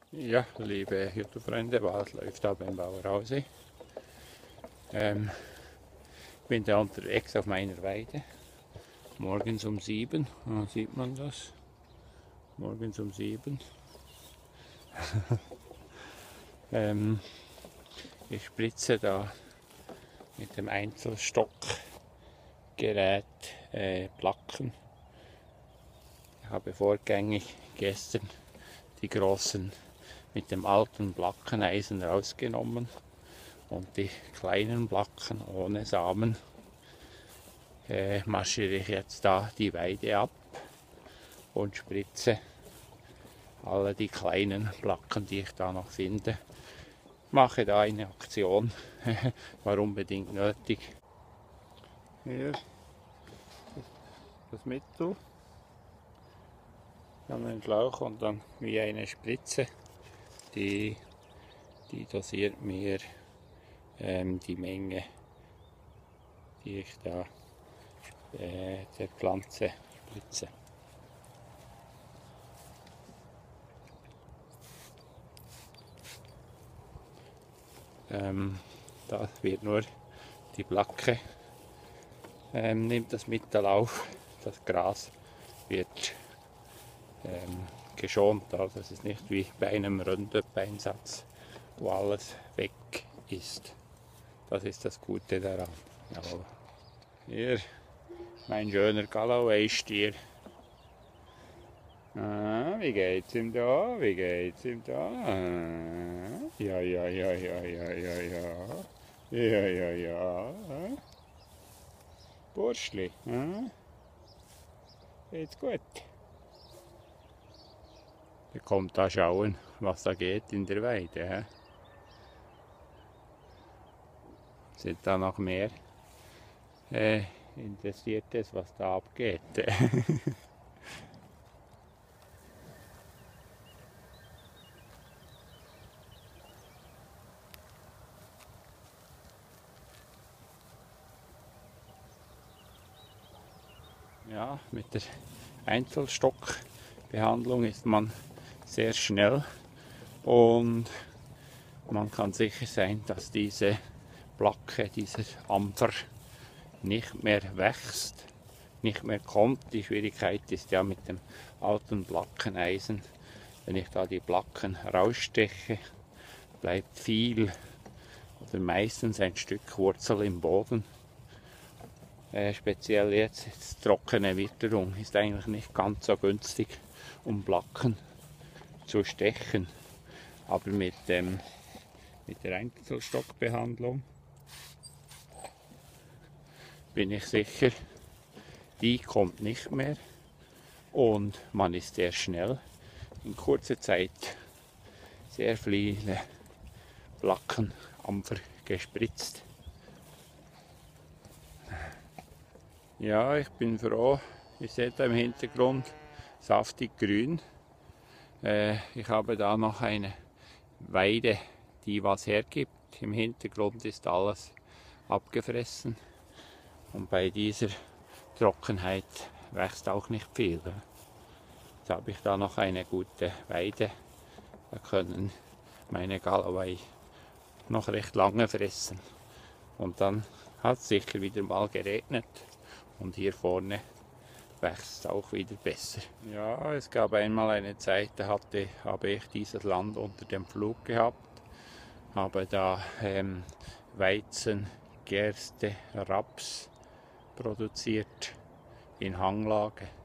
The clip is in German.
Ja, liebe YouTube-Freunde, was läuft da beim Bauerhause? Ich bin da unterwegs auf meiner Weide. Morgens um 7, sieht man das? Morgens um 7. Ich spritze da mit dem Einzelstockgerät Placken. Ich habe vorgängig gestern die großen mit dem alten Plackeneisen rausgenommen und die kleinen Placken ohne Samen marschiere ich jetzt da die Weide ab und spritze alle die kleinen Placken, die ich da noch finde. Mache da eine Aktion, war unbedingt nötig. Hier das Mittel, dann einen Schlauch und dann wie eine Spritze, die dosiert mir die Menge, die ich da der Pflanze spritze. Da wird nur die Placke, nimmt das Mittel auf, das Gras wird geschont, also es ist nicht wie bei einem Roundup-Einsatz, wo alles weg ist. Das ist das Gute daran. Jawohl. Hier mein schöner Galloway-Stier. Wie geht's ihm da? Wie geht's ihm da? Ja. Ja. Burschli, geht's gut? Ihr kommt da schauen, was da geht in der Weide. Sind da noch mehr Interessiertes, was da abgeht? Ja, mit der Einzelstockbehandlung ist man sehr schnell und man kann sicher sein, dass diese Placke, dieser Ampfer nicht mehr wächst, nicht mehr kommt. Die Schwierigkeit ist ja mit dem alten Plackeneisen, wenn ich da die Placken raussteche, bleibt viel oder meistens ein Stück Wurzel im Boden. Speziell jetzt trockene Witterung ist eigentlich nicht ganz so günstig, um Placken zu stechen. Aber mit der Einzelstockbehandlung bin ich sicher, die kommt nicht mehr und man ist sehr schnell in kurzer Zeit sehr viele Plackenampfer gespritzt. Ja, ich bin froh, ihr seht da im Hintergrund saftig grün. Ich habe da noch eine Weide, die was hergibt. Im Hintergrund ist alles abgefressen und bei dieser Trockenheit wächst auch nicht viel. Jetzt habe ich da noch eine gute Weide, da können meine Galloway noch recht lange fressen. Und dann hat es sicher wieder mal geregnet und hier vorne wächst es auch wieder besser. Ja, es gab einmal eine Zeit, da habe ich dieses Land unter dem Flug gehabt, habe da Weizen, Gerste, Raps produziert in Hanglage.